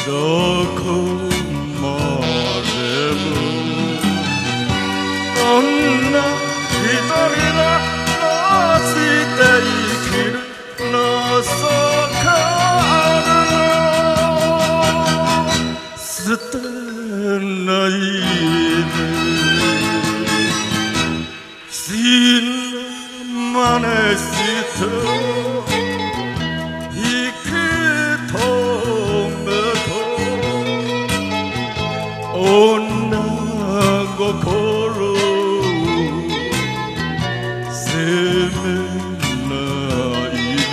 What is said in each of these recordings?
どこまでも女一人が落ちて生きる情けあるの捨てないで死ぬ真似して生き止めた女心責めないで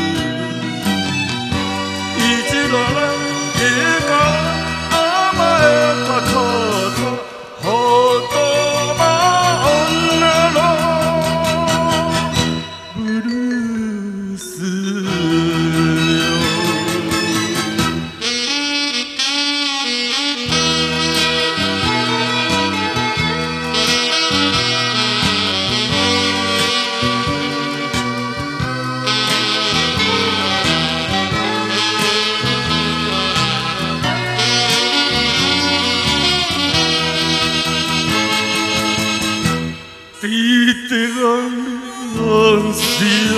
一度いいから甘えたことほどま女のブルースDite ansia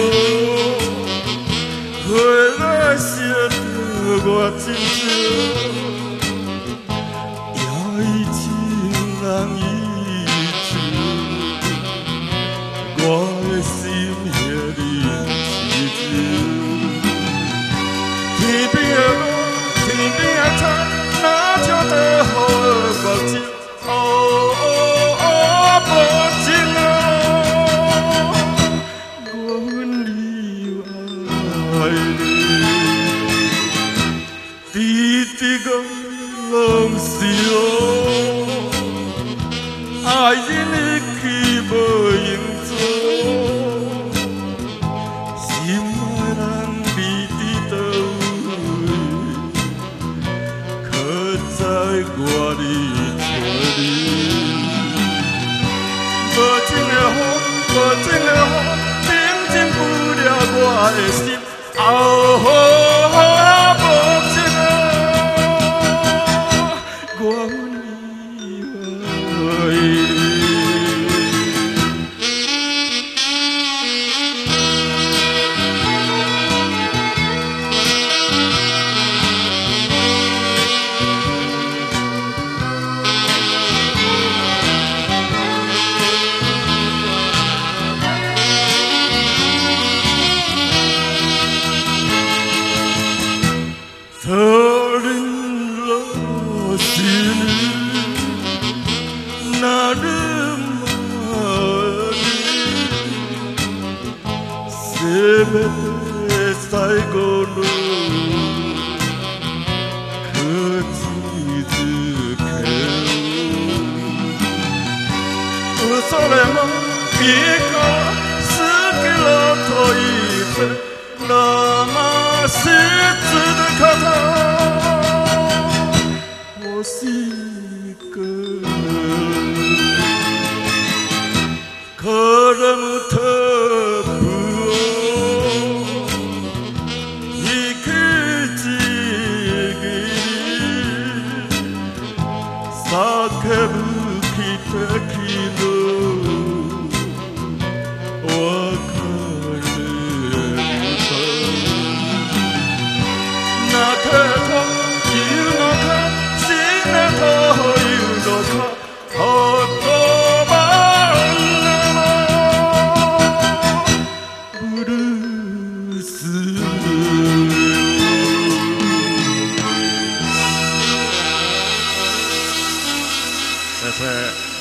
fuera siete guatinja yaiti nangichu guasim herin chitu Tibiya ta na chota ho goti爱人的去无影踪，心爱人你伫倒位？可知我伫找你？无情的风，无情的风，冷静不了我的心。无情的我。せめて最後の口づけをそれもいいから好きだと言って騙し続けた欲しいか絡むタップ叫ぶ汽笛の別れ歌泣けというのか死ねというのか言葉のブルース先生